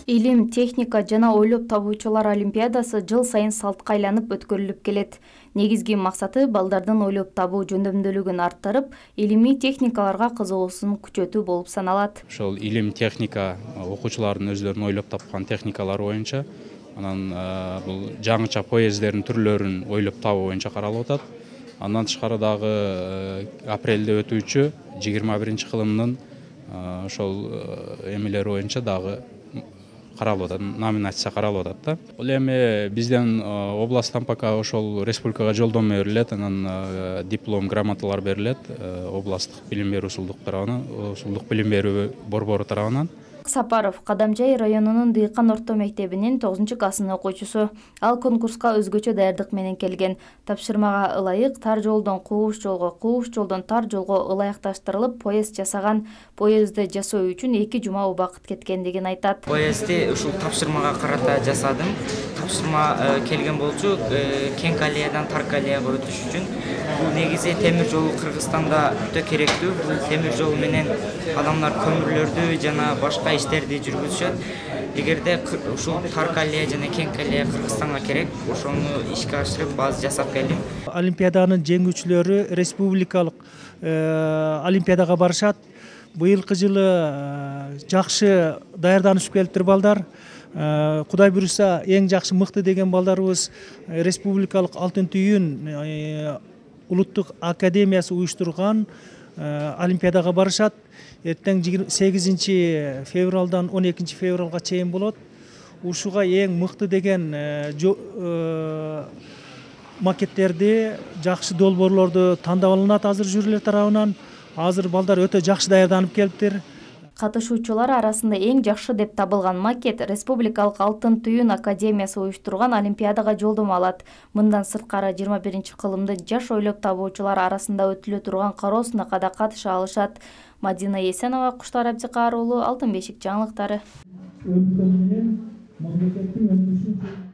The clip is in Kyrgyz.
Илим, техника жана ойлоп табуучулар олимпиадасы жыл сайын салтка айланып өткөрүлүп келет. Негизги максаты балдардын ойлоп табуу жөндөмдүүлүгүн арттырып, илимий техникаларга кызыгуусун күчөтүү болуп саналат. Ошол илим, техника окуучулардын өздөрүнүн ойлоп тапкан техникалары боюнча, анан бул жаңыча поезддердин түрлөрүн ойлоп табуу боюнча каралып атат. Андан тышкары дагы апрелде өтүүчү 21 кылымдын ошол эмелери боюнча дагы каралып атат, номинация каралып атат да. Бул эми бизден областтан пока ошол республикага жолдомо берилет, анан диплом, грамоталар берилет областтык билим берүү ушулдук тарабынан, ушулдук билим берүү борбору тарабынан. Сапаров Кадамжай районунун Дыйкан орто мектебинин 9-классын окуучусу. Ал конкурска өзгөчө даярдык менен келген. Тапшырмага ылайык тар жолдон кууш жолдон тар жолго ылайыкташтырылып поезд жасаган. Поездди жасоо үчүн 2 жума убакыт кеткендигин айтат. Поездди ушул тапшырмага карата жасадым. Тапшырма келген болчу Кеңк аллеядан Тарк аллеяга өтүш үчүн. Бул негизи темир жолу Кыргызстанда өтө керектүү. Бул темир жол менен адамдар көмүрлөрдү жана башка иштерди жүргүзүшөт. Эгерде ушул Тарк аллея жана Кеңк аллея Кыргызстанга керек, ошону ишке ашырып база жасап келдим. Олимпиаданын жеңүүчүлөрү республикалык олимпиадага барышат. Быйылкы жылы жакшы даярданышып келиптир балдар. Кудай буйруса эң жакшы мыкты деген балдарыбыз республикалык алтын түйүн улуттук академиясы уюштурган олимпиадага барышат. Эртең 8 февралдан 12 февралга чейин болот. Ушуга эң мыкты деген макеттерди, жакшы долбоорлорду тандап алынат азыр жюрилер тарабынан. Азыр балдар өтө жакшы даярданып келиптир. Катышуучулар арасында эң жакшы деп табылган макет Республикалык Алтын түйүн академиясы уюштурган олимпиадага жолдомо алат. Мындан сырткары 21 кылымды жаш ойлоп табуучулар арасында өтүлө турган кароо сынакка катыша алышат. Мадина Есенова, Куштар Абдикар уулу, Алтын бешик жаңылыктары.